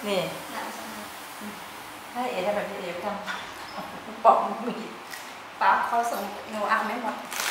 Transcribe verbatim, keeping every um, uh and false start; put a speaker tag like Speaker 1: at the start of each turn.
Speaker 1: นี่ถ้าเอ๋ทำแบบนี้เอ๋ทำปอกมี
Speaker 2: ป้าเขาส่งหนูอ่านไม่หมด